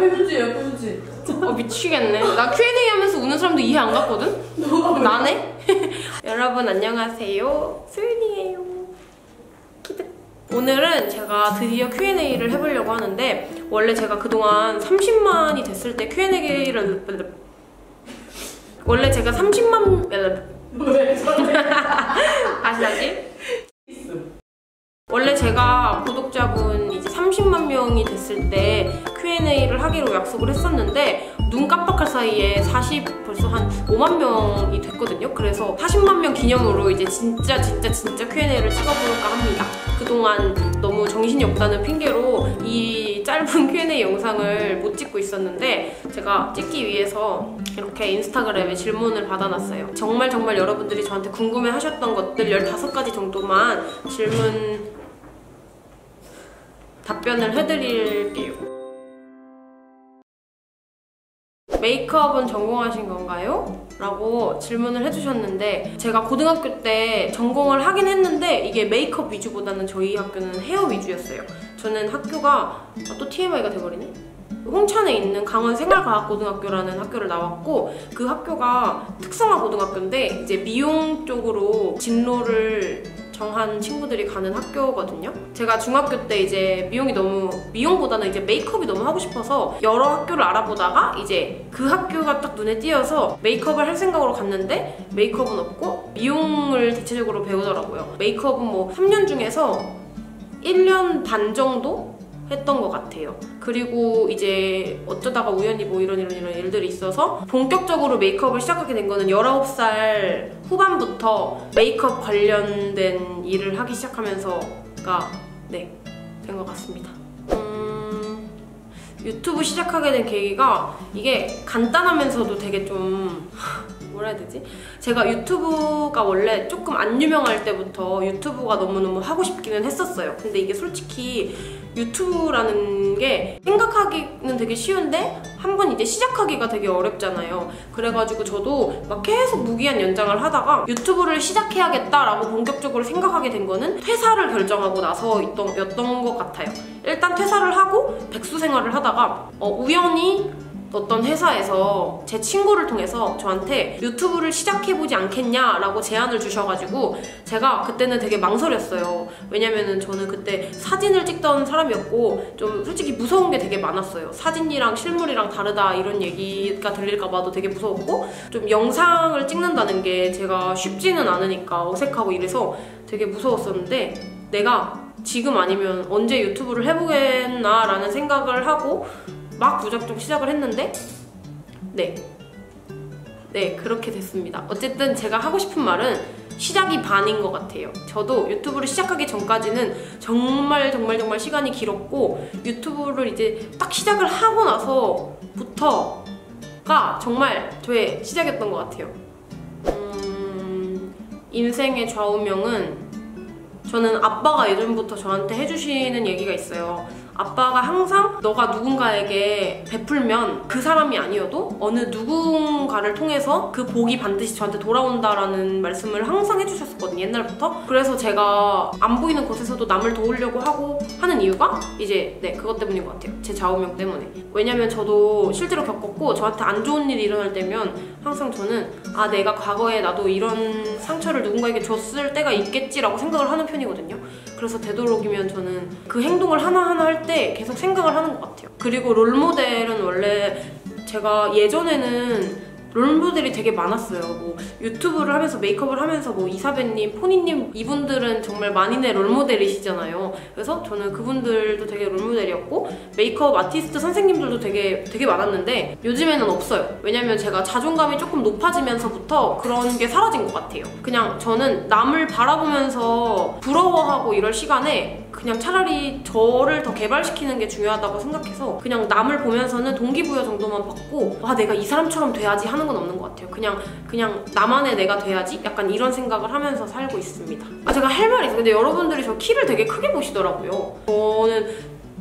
표지예요, 표지. 미치겠네. 나 Q&A 하면서 우는 사람도 이해 안 갔거든? 나네? 여러분 안녕하세요. 소윤이에요. 오늘은 제가 드디어 Q&A를 해보려고 하는데, 원래 제가 그동안 30만이 됐을 때 Q&A를 원래 제가 30만 다시 원래 제가 구독자분 이제 30만 명이 됐을 때 Q&A를 하기로 약속을 했었는데, 눈 깜빡할 사이에 벌써 한 5만 명이 됐거든요. 그래서 40만 명 기념으로 이제 진짜 Q&A를 찍어볼까 합니다. 그동안 너무 정신이 없다는 핑계로 이 짧은 Q&A 영상을 못 찍고 있었는데, 제가 찍기 위해서 이렇게 인스타그램에 질문을 받아놨어요. 정말 여러분들이 저한테 궁금해하셨던 것들 15가지 정도만 답변을 해드릴게요. 메이크업은 전공하신 건가요? 라고 질문을 해주셨는데, 제가 고등학교 때 전공을 하긴 했는데 이게 메이크업 위주보다는 저희 학교는 헤어 위주였어요. 저는 학교가 또 TMI가 돼버리네? 홍천에 있는 강원생활과학고등학교라는 학교를 나왔고, 그 학교가 특성화 고등학교인데 이제 미용 쪽으로 진로를 정한 친구들이 가는 학교거든요. 제가 중학교 때 이제 미용보다는 이제 메이크업이 너무 하고 싶어서 여러 학교를 알아보다가 이제 그 학교가 딱 눈에 띄어서 메이크업을 할 생각으로 갔는데, 메이크업은 없고 미용을 대체적으로 배우더라고요. 메이크업은 뭐 3년 중에서 1년 반 정도 했던 것 같아요. 그리고 이제 어쩌다가 우연히 뭐 이런 일들이 있어서 본격적으로 메이크업을 시작하게 된 거는 19살 후반부터 메이크업 관련된 일을 하기 시작하면서가 된 것 같습니다. 유튜브 시작하게 된 계기가, 이게 간단하면서도 되게 좀 뭐라 해야 되지? 제가 유튜브가 원래 조금 안 유명할 때부터 유튜브가 너무너무 하고 싶기는 했었어요. 근데 이게 솔직히 유튜브라는 게 생각하기는 되게 쉬운데 한번 이제 시작하기가 되게 어렵잖아요. 그래가지고 저도 막 계속 무기한 연장을 하다가 유튜브를 시작해야겠다라고 본격적으로 생각하게 된 거는 퇴사를 결정하고 나서였던 것 같아요. 일단 퇴사를 하고 백수 생활을 하다가 우연히 어떤 회사에서 제 친구를 통해서 저한테 유튜브를 시작해보지 않겠냐라고 제안을 주셔가지고, 제가 그때는 되게 망설였어요. 왜냐면은 저는 그때 사진을 찍던 사람이었고 좀 솔직히 무서운 게 되게 많았어요. 사진이랑 실물이랑 다르다 이런 얘기가 들릴까봐도 되게 무서웠고, 좀 영상을 찍는다는 게 제가 쉽지는 않으니까 어색하고 이래서 되게 무서웠었는데, 내가 지금 아니면 언제 유튜브를 해보겠나 라는 생각을 하고 막 무작정 시작을 했는데 그렇게 됐습니다. 어쨌든 제가 하고 싶은 말은 시작이 반인 것 같아요. 저도 유튜브를 시작하기 전까지는 정말 시간이 길었고, 유튜브를 이제 딱 시작을 하고 나서부터가 정말 저의 시작이었던 것 같아요. 인생의 좌우명은, 저는 아빠가 예전부터 저한테 해주시는 얘기가 있어요. 아빠가 항상 너가 누군가에게 베풀면 그 사람이 아니어도 어느 누군가를 통해서 그 복이 반드시 저한테 돌아온다라는 말씀을 항상 해주셨었거든요, 옛날부터. 그래서 제가 안 보이는 곳에서도 남을 도우려고 하고 하는 이유가 이제 그것 때문인 것 같아요. 제 좌우명 때문에. 왜냐면 저도 실제로 겪었고, 저한테 안 좋은 일이 일어날 때면 항상 저는 내가 과거에 나도 이런 상처를 누군가에게 줬을 때가 있겠지라고 생각을 하는 편이거든요. 그래서 되도록이면 저는 그 행동을 하나하나 할 때 계속 생각을 하는 것 같아요. 그리고 롤모델은 원래 제가 예전에는 롤모델이 되게 많았어요. 뭐 유튜브를 하면서 메이크업을 하면서 뭐 이사배님, 포니님, 이분들은 정말 만인의 롤모델이시잖아요. 그래서 저는 그분들도 되게 롤모델이었고, 메이크업 아티스트 선생님들도 되게 많았는데 요즘에는 없어요. 왜냐면 제가 자존감이 조금 높아지면서부터 그런 게 사라진 것 같아요. 그냥 저는 남을 바라보면서 부러워하고 이럴 시간에 그냥 차라리 저를 더 개발시키는 게 중요하다고 생각해서 그냥 남을 보면서는 동기부여 정도만 받고, 내가 이 사람처럼 돼야지 하는 건 없는 것 같아요. 그냥 나만의 내가 돼야지? 약간 이런 생각을 하면서 살고 있습니다. 제가 할 말이 있어요. 근데 여러분들이 저 키를 되게 크게 보시더라고요. 저는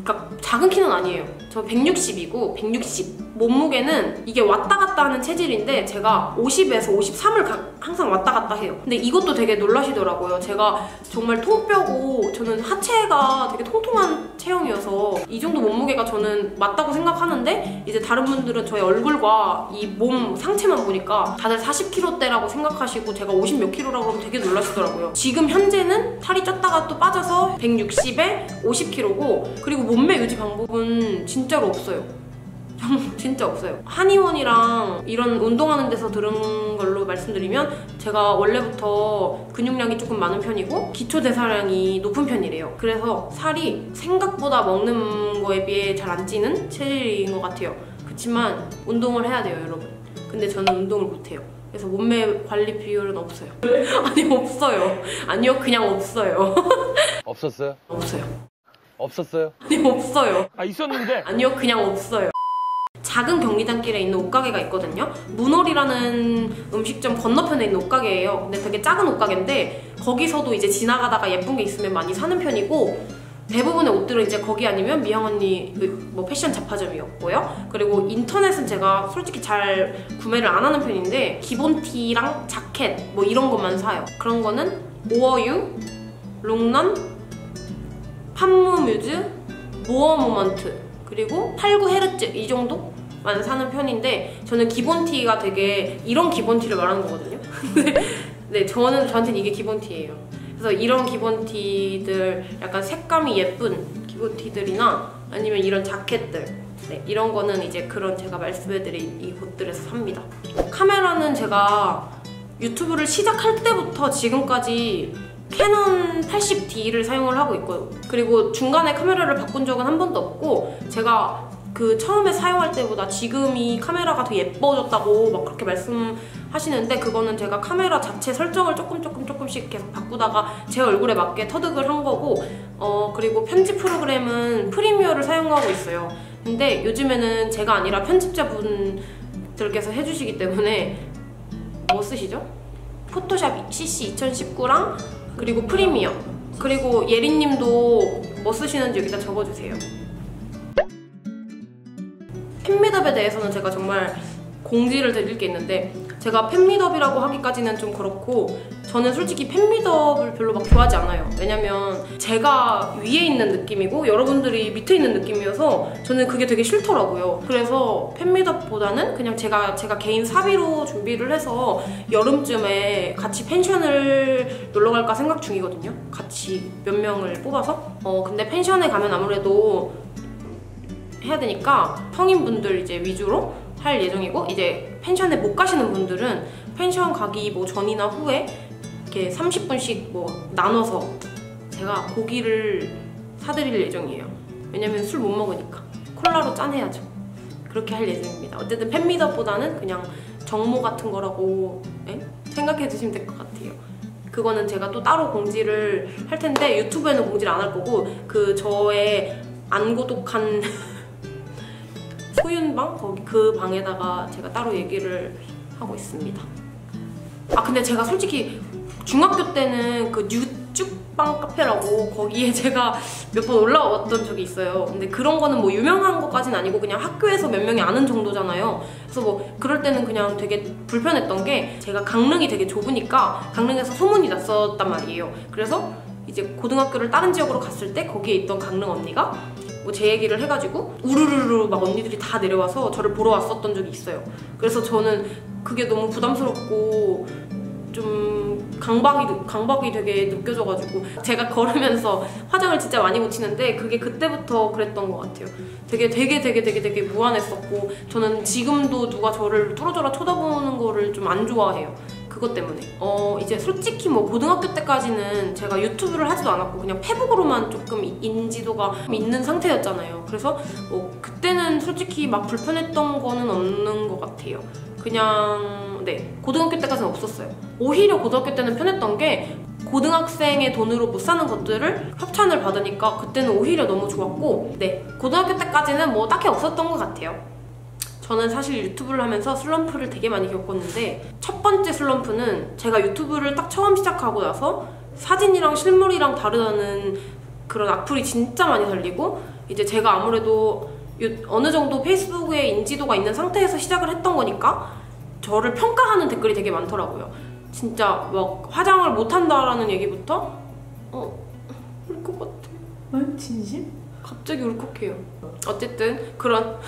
그러니까 작은 키는 아니에요. 저 160이고 160. 몸무게는 이게 왔다 갔다 하는 체질인데 제가 50에서 53을 항상 왔다 갔다 해요. 근데 이것도 되게 놀라시더라고요. 제가 정말 통뼈고 저는 하체가 되게 통통한 체형이어서 이 정도 몸무게가 저는 맞다고 생각하는데 이제 다른 분들은 저의 얼굴과 이 몸 상체만 보니까 다들 40kg대라고 생각하시고 제가 50 몇 킬로라고 그러면 되게 놀라시더라고요. 지금 현재는 살이 쪘다가 또 빠져서 160에 50kg고 그리고 몸매 유지 방법은 진짜로 없어요. 진짜 없어요. 한의원이랑 이런 운동하는 데서 들은 걸로 말씀드리면 제가 원래부터 근육량이 조금 많은 편이고 기초 대사량이 높은 편이래요. 그래서 살이 생각보다 먹는 거에 비해 잘 안 찌는 체질인 것 같아요. 그렇지만 운동을 해야 돼요, 여러분. 근데 저는 운동을 못해요. 그래서 몸매 관리 비율은 없어요. 아니, 없어요. 아니요, 그냥 없어요. 없었어요? 없어요. 없었어요? 아니, 없어요. 아, 있었는데? 아니요, 그냥 없어요. 작은 경리단길에 있는 옷가게가 있거든요. 문월이라는 음식점 건너편에 있는 옷가게예요. 근데 되게 작은 옷가게인데 거기서도 이제 지나가다가 예쁜 게 있으면 많이 사는 편이고 대부분의 옷들은 이제 거기 아니면 미영 언니 뭐 패션 잡화점이었고요. 그리고 인터넷은 제가 솔직히 잘 구매를 안 하는 편인데 기본 티랑 자켓 뭐 이런 것만 사요. 그런 거는 오어유, 롱런, 판무뮤즈, 모어모먼트 그리고 89헤르츠 이 정도만 사는 편인데 저는 기본티가 되게 이런 기본티를 말하는 거거든요. 네, 저한테는 이게 기본티예요. 그래서 이런 기본티들 약간 색감이 예쁜 기본티들이나 아니면 이런 자켓들 네, 이런 거는 이제 그런 제가 말씀해드린 이 곳들에서 삽니다. 카메라는 제가 유튜브를 시작할 때부터 지금까지 캐논 80D를 사용을 하고 있고 그리고 중간에 카메라를 바꾼 적은 한 번도 없고 제가 그 처음에 사용할 때보다 지금이 카메라가 더 예뻐졌다고 막 그렇게 말씀하시는데 그거는 제가 카메라 자체 설정을 조금씩 계속 바꾸다가 제 얼굴에 맞게 터득을 한 거고 그리고 편집 프로그램은 프리미어를 사용하고 있어요. 근데 요즘에는 제가 아니라 편집자분들께서 해주시기 때문에 뭐 쓰시죠? 포토샵 CC 2019랑 그리고 프리미어 그리고 예린님도 뭐 쓰시는지 여기다 적어주세요. 팬미덥에 대해서는 제가 정말 공지를 드릴 게 있는데 제가 팬미덥이라고 하기까지는 좀 그렇고 저는 솔직히 팬미덥을 별로 막 좋아하지 않아요. 왜냐면 제가 위에 있는 느낌이고 여러분들이 밑에 있는 느낌이어서 저는 그게 되게 싫더라고요. 그래서 팬미덥보다는 그냥 제가 개인 사비로 준비를 해서 여름쯤에 같이 펜션을 놀러 갈까 생각 중이거든요. 같이 몇 명을 뽑아서 근데 펜션에 가면 아무래도 해야 되니까 성인분들 이제 위주로 할 예정이고 이제 펜션에 못 가시는 분들은 펜션 가기 뭐 전이나 후에 이렇게 30분씩 뭐 나눠서 제가 고기를 사드릴 예정이에요. 왜냐면 술 못 먹으니까 콜라로 짠해야죠. 그렇게 할 예정입니다. 어쨌든 팬미덕보다는 그냥 정모 같은 거라고 생각해 주시면 될 것 같아요. 그거는 제가 또 따로 공지를 할 텐데 유튜브에는 공지를 안 할 거고 그 저의 안 고독한 소윤방? 거기 그 방에다가 제가 따로 얘기를 하고 있습니다. 아 근데 제가 솔직히 중학교 때는 그 뉴쭉방 카페라고 거기에 제가 몇 번 올라왔던 적이 있어요. 근데 그런 거는 뭐 유명한 것까지는 아니고 그냥 학교에서 몇 명이 아는 정도잖아요. 그래서 뭐 그럴 때는 그냥 되게 불편했던 게 제가 강릉이 되게 좁으니까 강릉에서 소문이 났었단 말이에요. 그래서 이제 고등학교를 다른 지역으로 갔을 때 거기에 있던 강릉 언니가 뭐 제 얘기를 해가지고 우르르르 막 언니들이 다 내려와서 저를 보러 왔었던 적이 있어요. 그래서 저는 그게 너무 부담스럽고 좀 강박이 되게 느껴져가지고 제가 걸으면서 화장을 진짜 많이 묻히는데 그게 그때부터 그랬던 것 같아요. 되게 무안했었고 저는 지금도 누가 저를 뚫어져라 쳐다보는 거를 좀 안 좋아해요. 그것 때문에 이제 솔직히 뭐 고등학교 때까지는 제가 유튜브를 하지도 않았고 그냥 페북으로만 조금 인지도가 있는 상태였잖아요. 그래서 뭐 그때는 솔직히 막 불편했던 거는 없는 것 같아요. 그냥 네 고등학교 때까지는 없었어요. 오히려 고등학교 때는 편했던 게 고등학생의 돈으로 못 사는 것들을 협찬을 받으니까 그때는 오히려 너무 좋았고 네 고등학교 때까지는 뭐 딱히 없었던 것 같아요. 저는 사실 유튜브를 하면서 슬럼프를 되게 많이 겪었는데 첫 번째 슬럼프는 제가 유튜브를 딱 처음 시작하고 나서 사진이랑 실물이랑 다르다는 그런 악플이 진짜 많이 달리고 이제 제가 아무래도 어느 정도 페이스북에 인지도가 있는 상태에서 시작을 했던 거니까 저를 평가하는 댓글이 되게 많더라고요. 진짜 막 화장을 못한다라는 얘기부터 울 것 같아. 진심? 갑자기 울컥해요. 어쨌든 그런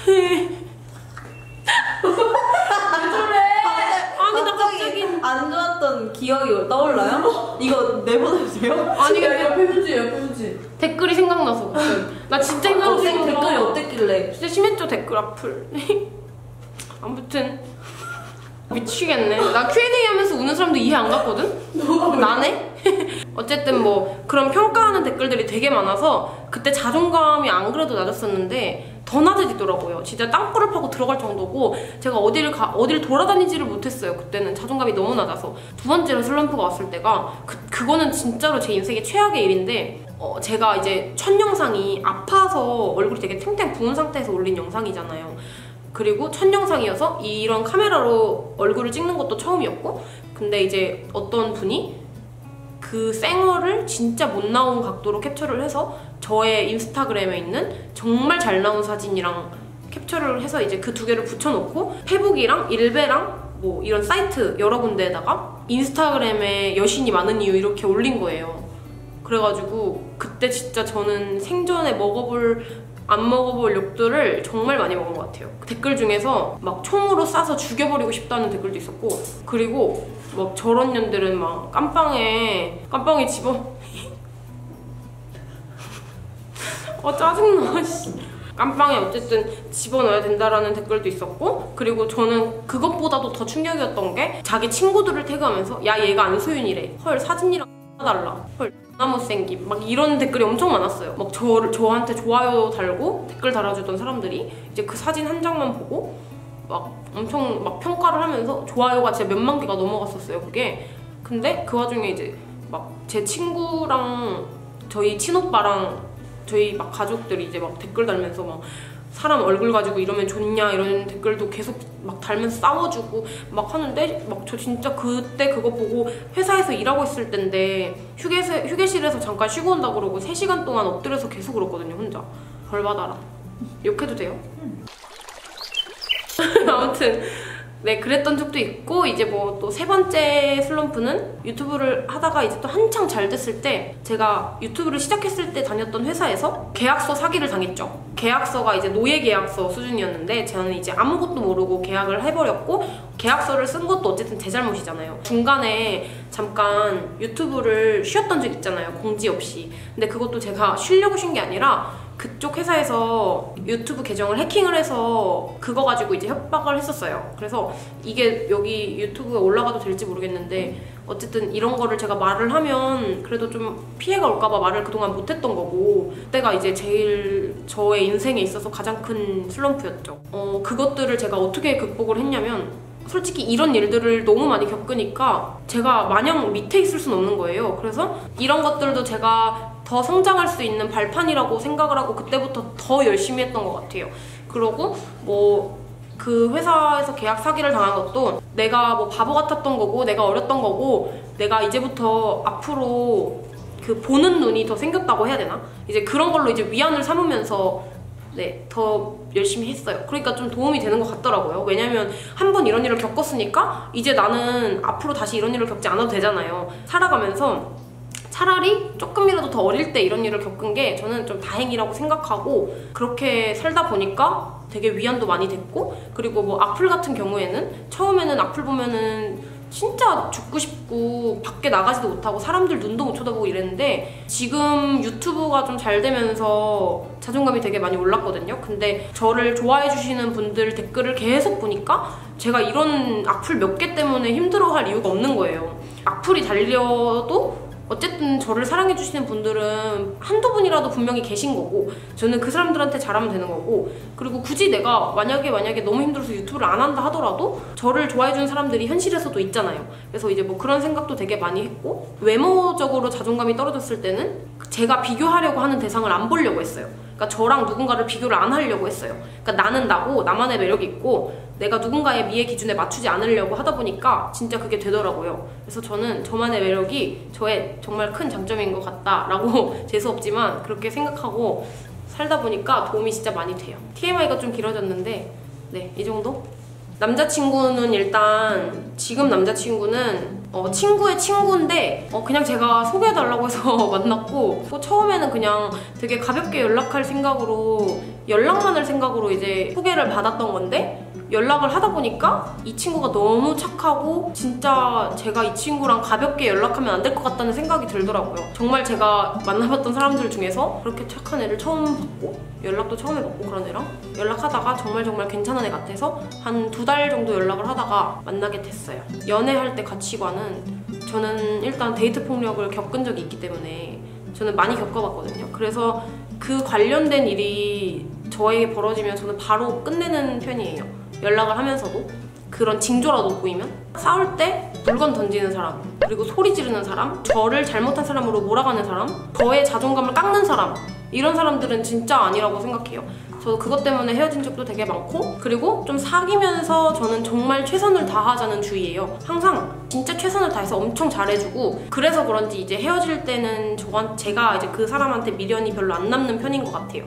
아니 나 갑자기 안 좋았던 기억이 떠올라요? 이거 내보내도 돼요? 아니 옆에 휴지. 댓글이 생각나서 갑자기. 나 진짜 힘들었어. 댓글이 어땠길래? 진짜 심했죠 댓글 악플. 아무튼 미치겠네. 나 Q&A 하면서 우는 사람도 이해 안 갔거든? 나네? 어쨌든 뭐 그런 평가하는 댓글들이 되게 많아서 그때 자존감이 안 그래도 낮았었는데 더 낮아지더라고요. 진짜 땅굴을 파고 들어갈 정도고 제가 어디를 돌아다니지를 못했어요. 그때는 자존감이 너무 낮아서. 두 번째로 슬럼프가 왔을 때가 그거는 진짜로 제 인생의 최악의 일인데 제가 이제 첫 영상이 아파서 얼굴이 되게 탱탱 부은 상태에서 올린 영상이잖아요. 그리고 첫 영상이어서 이런 카메라로 얼굴을 찍는 것도 처음이었고 근데 이제 어떤 분이 그 쌩얼을 진짜 못 나온 각도로 캡처를 해서 저의 인스타그램에 있는 정말 잘 나온 사진이랑 캡처를 해서 이제 그 두 개를 붙여놓고 페북이랑 일베랑 뭐 이런 사이트 여러 군데에다가 인스타그램에 여신이 많은 이유 이렇게 올린 거예요. 그래가지고 그때 진짜 저는 생전에 안 먹어볼 욕들을 정말 많이 먹은 것 같아요. 댓글 중에서 막 총으로 쏴서 죽여버리고 싶다는 댓글도 있었고 그리고 막 저런 년들은 막 깜빵에 집어 짜증나. 깜빵에 어쨌든 집어넣어야 된다라는 댓글도 있었고 그리고 저는 그것보다도 더 충격이었던 게 자기 친구들을 태그하면서 야 얘가 안소윤이래. 헐 사진이랑 달라. 헐 나 못생김. 막 이런 댓글이 엄청 많았어요. 막 저한테 좋아요 달고 댓글 달아주던 사람들이 이제 그 사진 한 장만 보고 막 엄청 막 평가를 하면서 좋아요가 진짜 몇만 개가 넘어갔었어요 그게. 근데 그 와중에 이제 막 제 친구랑 저희 친오빠랑 저희 막 가족들이 이제 막 댓글 달면서 막 사람 얼굴 가지고 이러면 좋냐 이런 댓글도 계속 막 달면서 싸워주고 막 하는데 막 저 진짜 그때 그거 보고 회사에서 일하고 있을 텐데 휴게실에서 잠깐 쉬고 온다 그러고 3시간 동안 엎드려서 계속 울었거든요 혼자. 벌 받아라. 욕해도 돼요? 아무튼 네 그랬던 적도 있고 이제 뭐 또 세 번째 슬럼프는 유튜브를 하다가 이제 또 한창 잘 됐을 때 제가 유튜브를 시작했을 때 다녔던 회사에서 계약서 사기를 당했죠. 계약서가 이제 노예 계약서 수준이었는데 저는 이제 아무것도 모르고 계약을 해버렸고 계약서를 쓴 것도 어쨌든 제 잘못이잖아요. 중간에 잠깐 유튜브를 쉬었던 적 있잖아요 공지 없이. 근데 그것도 제가 쉬려고 쉰 게 아니라 그쪽 회사에서 유튜브 계정을 해킹을 해서 그거 가지고 이제 협박을 했었어요. 그래서 이게 여기 유튜브에 올라가도 될지 모르겠는데 어쨌든 이런 거를 제가 말을 하면 그래도 좀 피해가 올까봐 말을 그동안 못했던 거고 그때가 이제 제일 저의 인생에 있어서 가장 큰 슬럼프였죠. 그것들을 제가 어떻게 극복을 했냐면 솔직히 이런 일들을 너무 많이 겪으니까 제가 마냥 밑에 있을 수는 없는 거예요. 그래서 이런 것들도 제가 더 성장할 수 있는 발판이라고 생각을 하고 그때부터 더 열심히 했던 것 같아요. 그러고 뭐 그 회사에서 계약 사기를 당한 것도 내가 뭐 바보 같았던 거고 내가 어렸던 거고 내가 이제부터 앞으로 그 보는 눈이 더 생겼다고 해야 되나? 이제 그런 걸로 이제 위안을 삼으면서 네, 더 열심히 했어요. 그러니까 좀 도움이 되는 것 같더라고요. 왜냐면 한 번 이런 일을 겪었으니까 이제 나는 앞으로 다시 이런 일을 겪지 않아도 되잖아요. 살아가면서 차라리 조금이라도 더 어릴 때 이런 일을 겪은 게 저는 좀 다행이라고 생각하고 그렇게 살다 보니까 되게 위안도 많이 됐고 그리고 뭐 악플 같은 경우에는 처음에는 악플 보면은 진짜 죽고 싶고 밖에 나가지도 못하고 사람들 눈도 못 쳐다보고 이랬는데 지금 유튜브가 좀 잘 되면서 자존감이 되게 많이 올랐거든요. 근데 저를 좋아해 주시는 분들 댓글을 계속 보니까 제가 이런 악플 몇 개 때문에 힘들어할 이유가 없는 거예요. 악플이 달려도 어쨌든 저를 사랑해주시는 분들은 한두 분이라도 분명히 계신 거고 저는 그 사람들한테 잘하면 되는 거고 그리고 굳이 내가 만약에 너무 힘들어서 유튜브를 안 한다 하더라도 저를 좋아해주는 사람들이 현실에서도 있잖아요. 그래서 이제 뭐 그런 생각도 되게 많이 했고 외모적으로 자존감이 떨어졌을 때는 제가 비교하려고 하는 대상을 안 보려고 했어요. 그러니까 저랑 누군가를 비교를 안 하려고 했어요. 그러니까 나는 나고 나만의 매력이 있고 내가 누군가의 미의 기준에 맞추지 않으려고 하다 보니까 진짜 그게 되더라고요. 그래서 저는 저만의 매력이 저의 정말 큰 장점인 것 같다라고 재수없지만 그렇게 생각하고 살다 보니까 도움이 진짜 많이 돼요. TMI가 좀 길어졌는데 네, 이 정도? 남자친구는 일단 지금 남자친구는 친구의 친구인데 그냥 제가 소개해달라고 해서 만났고 처음에는 그냥 되게 가볍게 연락할 생각으로 연락만 할 생각으로 이제 소개를 받았던 건데 연락을 하다 보니까 이 친구가 너무 착하고 진짜 제가 이 친구랑 가볍게 연락하면 안 될 것 같다는 생각이 들더라고요. 정말 제가 만나봤던 사람들 중에서 그렇게 착한 애를 처음 봤고 연락도 처음 해봤고 그런 애랑 연락하다가 정말 괜찮은 애 같아서 한 2달 정도 연락을 하다가 만나게 됐어요. 연애할 때 가치관은 저는 일단 데이트 폭력을 겪은 적이 있기 때문에 저는 많이 겪어봤거든요. 그래서 그 관련된 일이 저에게 벌어지면 저는 바로 끝내는 편이에요. 연락을 하면서도 그런 징조라도 보이면 싸울 때 물건 던지는 사람, 그리고 소리 지르는 사람, 저를 잘못한 사람으로 몰아가는 사람, 저의 자존감을 깎는 사람, 이런 사람들은 진짜 아니라고 생각해요. 저도 그것 때문에 헤어진 적도 되게 많고, 그리고 좀 사귀면서 저는 정말 최선을 다하자는 주의예요. 항상 진짜 최선을 다해서 엄청 잘해주고, 그래서 그런지 이제 헤어질 때는 제가 이제 그 사람한테 미련이 별로 안 남는 편인 것 같아요.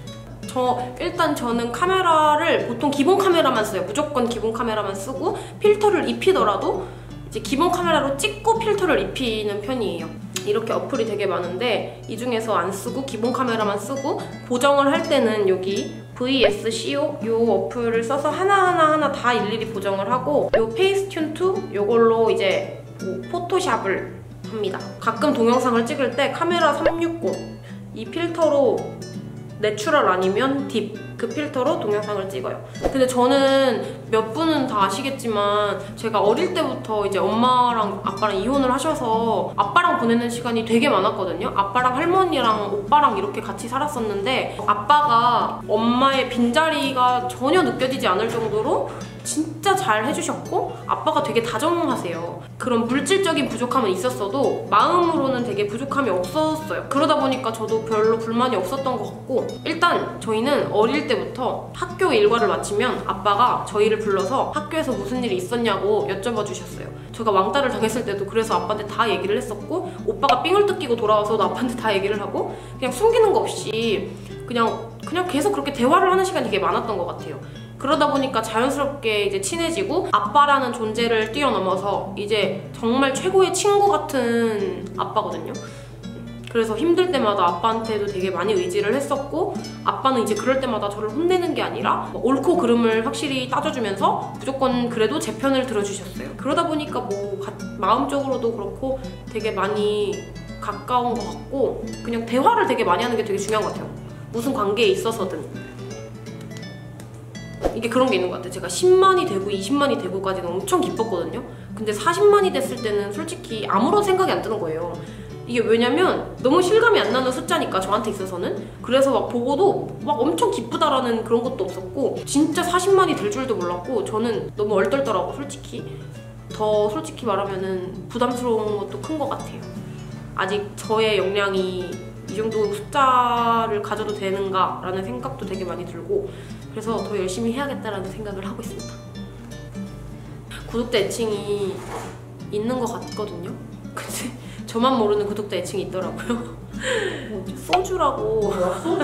일단 저는 카메라를 보통 기본 카메라만 써요. 무조건 기본 카메라만 쓰고 필터를 입히더라도 이제 기본 카메라로 찍고 필터를 입히는 편이에요. 이렇게 어플이 되게 많은데 이 중에서 안 쓰고 기본 카메라만 쓰고 보정을 할 때는 여기 VSCO 요 어플을 써서 하나하나 다 일일이 보정을 하고 요 페이스튠2 요걸로 이제 포토샵을 합니다. 가끔 동영상을 찍을 때 카메라 360 이 필터로 내추럴 아니면 딥 그 필터로 동영상을 찍어요. 근데 저는 몇 분은 다 아시겠지만 제가 어릴 때부터 이제 엄마랑 아빠랑 이혼을 하셔서 아빠랑 보내는 시간이 되게 많았거든요. 아빠랑 할머니랑 오빠랑 이렇게 같이 살았었는데 아빠가 엄마의 빈자리가 전혀 느껴지지 않을 정도로 진짜 잘 해주셨고 아빠가 되게 다정하세요. 그런 물질적인 부족함은 있었어도 마음으로는 되게 부족함이 없었어요. 그러다 보니까 저도 별로 불만이 없었던 것 같고 일단 저희는 어릴 때부터 학교 일과를 마치면 아빠가 저희를 불러서 학교에서 무슨 일이 있었냐고 여쭤봐 주셨어요. 제가 왕따를 당했을 때도 그래서 아빠한테 다 얘기를 했었고 오빠가 삥을 뜯기고 돌아와서도 아빠한테 다 얘기를 하고 그냥 숨기는 거 없이 그냥 계속 그렇게 대화를 하는 시간이 되게 많았던 것 같아요. 그러다 보니까 자연스럽게 이제 친해지고 아빠라는 존재를 뛰어넘어서 이제 정말 최고의 친구 같은 아빠거든요. 그래서 힘들 때마다 아빠한테도 되게 많이 의지를 했었고 아빠는 이제 그럴 때마다 저를 혼내는 게 아니라 옳고 그름을 확실히 따져주면서 무조건 그래도 제 편을 들어주셨어요. 그러다 보니까 뭐 마음적으로도 그렇고 되게 많이 가까운 것 같고 그냥 대화를 되게 많이 하는 게 되게 중요한 것 같아요. 무슨 관계에 있어서든. 이게 그런 게 있는 것 같아요. 제가 10만이 되고 20만이 되고까지는 엄청 기뻤거든요. 근데 40만이 됐을 때는 솔직히 아무런 생각이 안 드는 거예요. 이게 왜냐면 너무 실감이 안 나는 숫자니까 저한테 있어서는. 그래서 막 보고도 막 엄청 기쁘다라는 그런 것도 없었고 진짜 40만이 될 줄도 몰랐고 저는 너무 얼떨더라고 솔직히. 더 솔직히 말하면은 부담스러운 것도 큰 것 같아요. 아직 저의 역량이 이 정도 숫자를 가져도 되는가 라는 생각도 되게 많이 들고 그래서 더 열심히 해야겠다라는 생각을 하고 있습니다. 구독자 애칭이 있는 것 같거든요. 근데 저만 모르는 구독자 애칭이 있더라고요. 소주라고.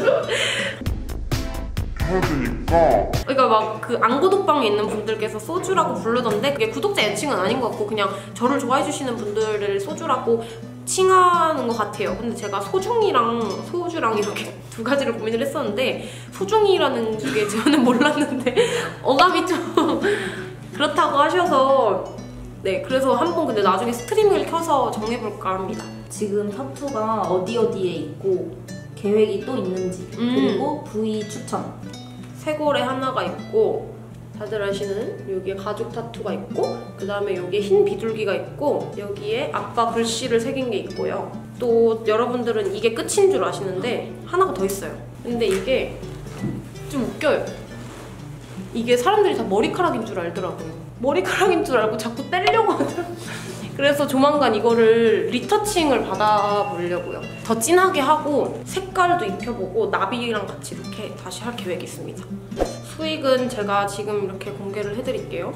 그러니까 막 그 안고독방에 있는 분들께서 소주라고 부르던데 그게 구독자 애칭은 아닌 것 같고 그냥 저를 좋아해 주시는 분들을 소주라고 칭하는 것 같아요. 근데 제가 소중이랑 소주랑 이렇게 두 가지를 고민을 했었는데 소중이라는 게 저는 몰랐는데 어감이 좀 그렇다고 하셔서 네 그래서 한번 근데 나중에 스트리밍을 켜서 정해볼까 합니다. 지금 타투가 어디에 있고 계획이 또 있는지 그리고 부위 추천. 쇄골에 하나가 있고 다들 아시는 여기에 가죽 타투가 있고 그 다음에 여기에 흰 비둘기가 있고 여기에 아빠 글씨를 새긴 게 있고요. 또 여러분들은 이게 끝인 줄 아시는데 하나가 더 있어요. 근데 이게 좀 웃겨요. 이게 사람들이 다 머리카락인 줄 알더라고요. 머리카락인 줄 알고 자꾸 떼려고 하더라고요. 그래서 조만간 이거를 리터칭을 받아보려고요. 더 진하게 하고 색깔도 입혀보고 나비랑 같이 이렇게 다시 할 계획이 있습니다. 수익은 제가 지금 이렇게 공개를 해드릴게요.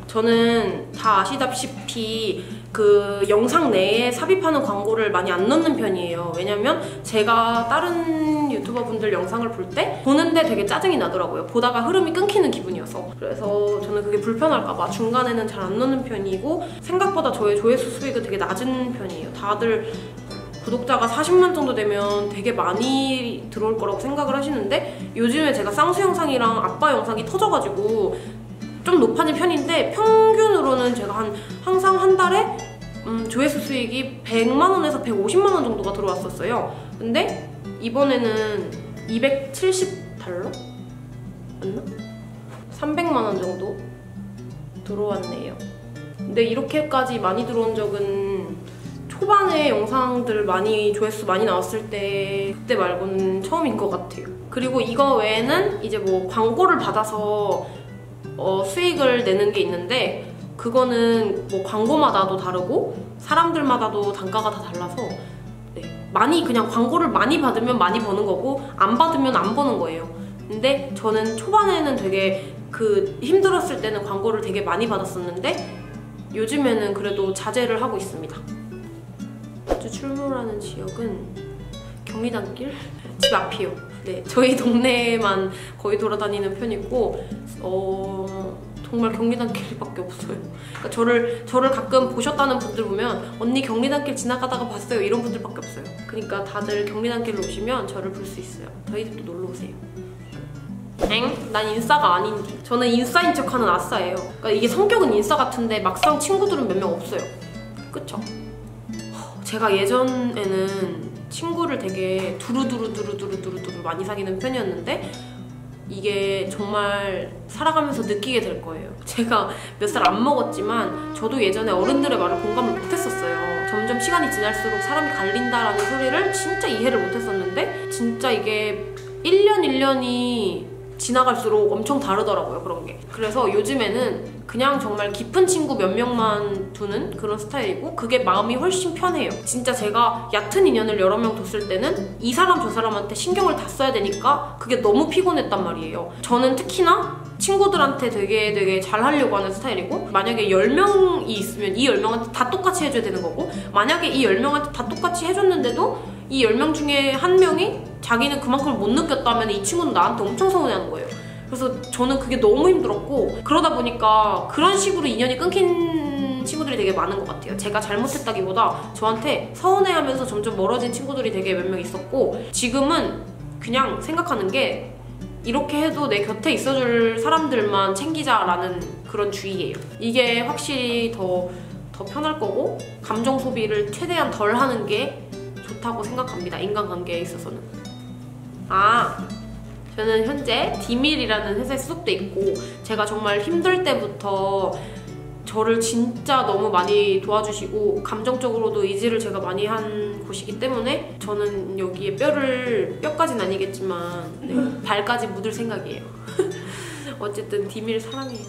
저는 다 아시다시피 그 영상 내에 삽입하는 광고를 많이 안 넣는 편이에요. 왜냐면 제가 다른 유튜버 분들 영상을 볼 때 보는데 되게 짜증이 나더라고요. 보다가 흐름이 끊기는 기분이어서. 그래서 저는 그게 불편할까봐 중간에는 잘 안 넣는 편이고, 생각보다 저의 조회수 수익은 되게 낮은 편이에요. 다들 구독자가 40만 정도 되면 되게 많이 들어올 거라고 생각을 하시는데, 요즘에 제가 쌍수 영상이랑 아빠 영상이 터져가지고 좀 높아진 편인데, 평균으로는 제가 항상 한 달에 조회수 수익이 100만 원에서 150만 원 정도가 들어왔었어요. 근데 이번에는 270달러? 맞나? 300만 원 정도 들어왔네요. 근데 이렇게까지 많이 들어온 적은 초반에 영상들 조회수 많이 나왔을 때 그때 말고는 처음인 것 같아요. 그리고 이거 외에는 이제 뭐 광고를 받아서 수익을 내는 게 있는데, 그거는 뭐 광고마다도 다르고 사람들마다도 단가가 다 달라서 그냥 광고를 많이 받으면 많이 버는 거고 안 받으면 안 버는 거예요. 근데 저는 초반에는 되게 힘들었을 때는 광고를 되게 많이 받았었는데, 요즘에는 그래도 자제를 하고 있습니다. 자주 출몰하는 지역은 경리단길 집 앞이요. 네, 저희 동네만 거의 돌아다니는 편이고, 정말 경리단길밖에 없어요. 그러니까 저를 가끔 보셨다는 분들 보면 언니 경리단길 지나가다가 봤어요 이런 분들밖에 없어요. 그러니까 다들 경리단길로 오시면 저를 볼 수 있어요. 저희 집도 놀러 오세요. 난 인싸가 아닌데. 저는 인싸인 척하는 아싸예요. 그러니까 이게 성격은 인싸 같은데 막상 친구들은 몇 명 없어요. 그쵸? 제가 예전에는 친구를 되게 두루두루 많이 사귀는 편이었는데, 이게 정말 살아가면서 느끼게 될 거예요. 제가 몇 살 안 먹었지만 저도 예전에 어른들의 말을 공감을 못했었어요. 점점 시간이 지날수록 사람이 갈린다라는 소리를 진짜 이해를 못했었는데, 진짜 이게 1년이 지나갈수록 엄청 다르더라고요, 그런 게. 그래서 요즘에는 그냥 정말 깊은 친구 몇 명만 두는 그런 스타일이고, 그게 마음이 훨씬 편해요. 진짜 제가 얕은 인연을 여러 명 뒀을 때는 이 사람 저 사람한테 신경을 다 써야 되니까 그게 너무 피곤했단 말이에요. 저는 특히나 친구들한테 되게 잘 하려고 하는 스타일이고, 만약에 10명이 있으면 이 10명한테 다 똑같이 해줘야 되는 거고, 만약에 이 10명한테 다 똑같이 해줬는데도 이 10명 중에 한 명이 자기는 그만큼을 못 느꼈다면 이 친구는 나한테 엄청 서운해하는 거예요. 그래서 저는 그게 너무 힘들었고, 그러다 보니까 그런 식으로 인연이 끊긴 친구들이 되게 많은 것 같아요. 제가 잘못했다기보다 저한테 서운해하면서 점점 멀어진 친구들이 되게 몇 명 있었고, 지금은 그냥 생각하는 게 이렇게 해도 내 곁에 있어줄 사람들만 챙기자라는 그런 주의예요. 이게 확실히 더 편할 거고, 감정 소비를 최대한 덜 하는 게 좋다고 생각합니다. 인간관계에 있어서는. 저는 현재 디밀이라는 회사에 소속돼 있고, 제가 정말 힘들 때부터 저를 진짜 너무 많이 도와주시고 감정적으로도 의지를 제가 많이 한 곳이기 때문에 저는 여기에 뼈까지는 아니겠지만 발까지 묻을 생각이에요. 어쨌든 디밀 사랑해요.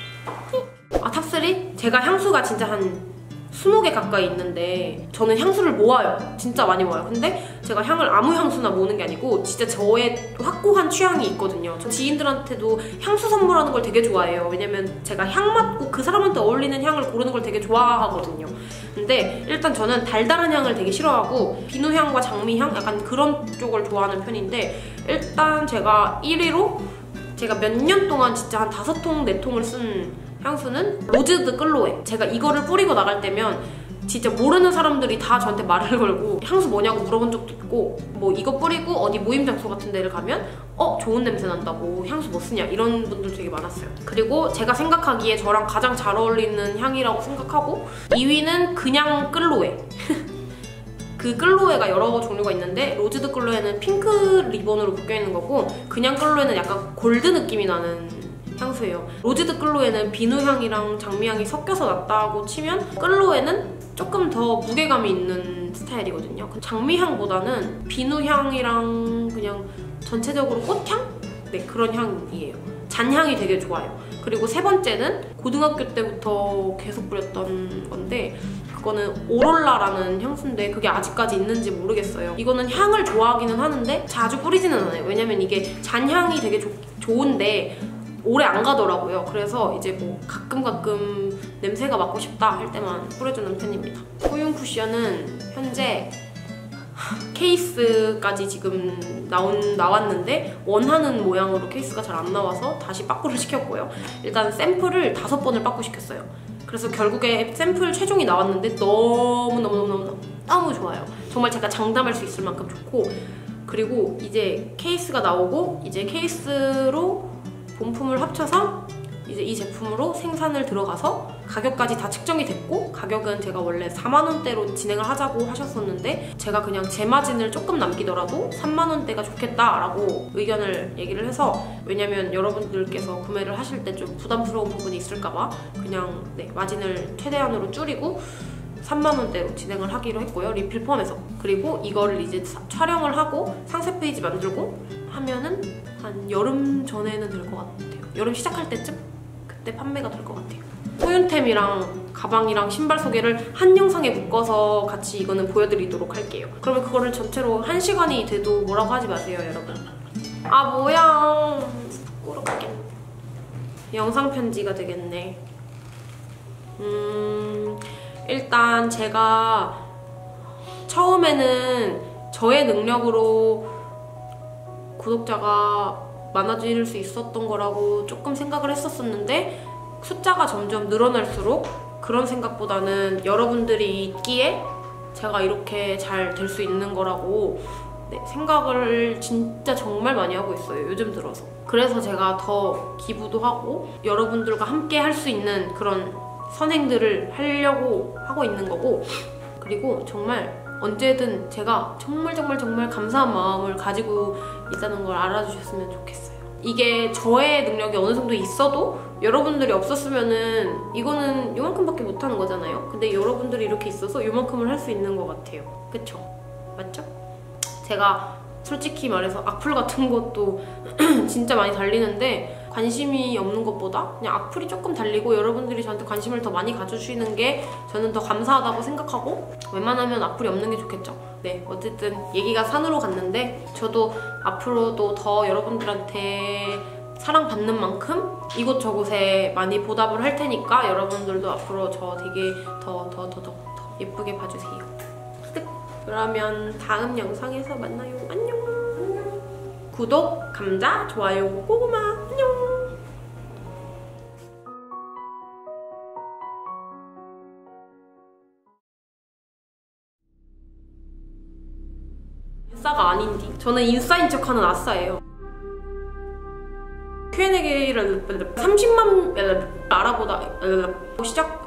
탑3? 제가 향수가 진짜 한 20개 가까이 있는데, 저는 향수를 모아요. 진짜 많이 모아요. 근데 제가 향을 아무 향수나 모으는 게 아니고 진짜 저의 확고한 취향이 있거든요. 저 지인들한테도 향수 선물하는 걸 되게 좋아해요. 왜냐면 제가 향 맡고 그 사람한테 어울리는 향을 고르는 걸 되게 좋아하거든요. 근데 일단 저는 달달한 향을 되게 싫어하고 비누향과 장미향 약간 그런 쪽을 좋아하는 편인데, 일단 제가 1위로 제가 몇 년 동안 진짜 한 5통, 4통을 쓴 향수는 로즈 드 클로에. 제가 이거를 뿌리고 나갈 때면 진짜 모르는 사람들이 다 저한테 말을 걸고 향수 뭐냐고 물어본 적도 있고, 뭐 이거 뿌리고 어디 모임 장소 같은 데를 가면 좋은 냄새 난다고, 향수 뭐 쓰냐, 이런 분들 되게 많았어요. 그리고 제가 생각하기에 저랑 가장 잘 어울리는 향이라고 생각하고, 2위는 그냥 클로에. 그 클로에가 여러 종류가 있는데, 로즈드 클로에는 핑크 리본으로 묶여있는 거고, 그냥 클로에는 약간 골드 느낌이 나는 향수예요. 로즈드 클로에는 비누향이랑 장미향이 섞여서 났다고 치면, 클로에는 조금 더 무게감이 있는 스타일이거든요. 장미향보다는 비누향이랑 그냥 전체적으로 꽃향? 네, 그런 향이에요. 잔향이 되게 좋아요. 그리고 세 번째는 고등학교 때부터 계속 뿌렸던 건데, 그거는 오롤라라는 향수인데 그게 아직까지 있는지 모르겠어요. 이거는 향을 좋아하기는 하는데 자주 뿌리지는 않아요. 왜냐면 이게 잔향이 되게 좋은데 오래 안 가더라고요. 그래서 이제 뭐 가끔 냄새가 맡고 싶다 할 때만 뿌려주는 편입니다. 소윤 쿠션은 현재 케이스까지 지금 나왔는데 원하는 모양으로 케이스가 잘 안 나와서 다시 빠꾸를 시켰고요. 일단 샘플을 5번을 빠꾸 시켰어요. 그래서 결국에 샘플 최종이 나왔는데 너무 좋아요. 정말 제가 장담할 수 있을 만큼 좋고, 그리고 이제 케이스가 나오고 이제 케이스로 본품을 합쳐서 이제 이 제품으로 생산을 들어가서 가격까지 다 측정이 됐고, 가격은 제가 원래 4만원대로 진행을 하자고 하셨었는데 제가 그냥 제 마진을 조금 남기더라도 3만원대가 좋겠다라고 의견을 얘기를 해서, 왜냐면 여러분들께서 구매를 하실 때 좀 부담스러운 부분이 있을까봐 그냥 마진을 최대한으로 줄이고 3만원대로 진행을 하기로 했고요. 리필 포함해서. 그리고 이거를 이제 촬영을 하고 상세 페이지 만들고 하면은 한 여름 전에는 될 것 같아요. 여름 시작할 때쯤? 그때 판매가 될 것 같아요. 소윤템이랑 가방이랑 신발 소개를 한 영상에 묶어서 같이 이거는 보여드리도록 할게요. 그러면 그거를 전체로 1시간이 돼도 뭐라고 하지 마세요, 여러분. 아 뭐야, 부끄럽게. 영상 편지가 되겠네. 일단 제가 처음에는 저의 능력으로 구독자가 많아질 수 있었던 거라고 조금 생각을 했었는데, 숫자가 점점 늘어날수록 그런 생각보다는 여러분들이 있기에 제가 이렇게 잘 될 수 있는 거라고 생각을 진짜 정말 많이 하고 있어요, 요즘 들어서. 그래서 제가 더 기부도 하고 여러분들과 함께 할 수 있는 그런 선행들을 하려고 하고 있는 거고, 그리고 정말 언제든 제가 정말 감사한 마음을 가지고 있다는 걸 알아주셨으면 좋겠어요. 이게 저의 능력이 어느 정도 있어도 여러분들이 없었으면은 이거는 요만큼밖에 못하는 거잖아요. 근데 여러분들이 이렇게 있어서 요만큼을 할 수 있는 것 같아요. 그쵸? 맞죠? 제가 솔직히 말해서 악플 같은 것도 진짜 많이 달리는데 관심이 없는 것보다 그냥 악플이 조금 달리고 여러분들이 저한테 관심을 더 많이 가져주시는 게 저는 더 감사하다고 생각하고, 웬만하면 악플이 없는 게 좋겠죠. 네, 어쨌든 얘기가 산으로 갔는데 저도 앞으로도 더 여러분들한테 사랑받는 만큼 이곳저곳에 많이 보답을 할 테니까 여러분들도 앞으로 저 되게 더 예쁘게 봐주세요. 그러면 다음 영상에서 만나요. 안녕. 구독, 감자, 좋아요, 고구마. 안녕. 인싸가 아닌디. 저는 인싸인 척하는 아싸예요. Q&A를 30만 알아보다 시작.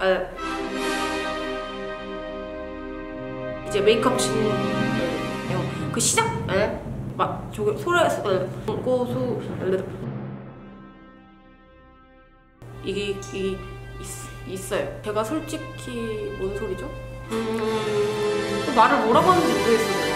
이제 메이크업 진 그 시작 막 저기 소리에서 고수 이게 있어요. 제가 솔직히 뭔 소리죠? 말을 뭐라고 하는지 모르겠어요.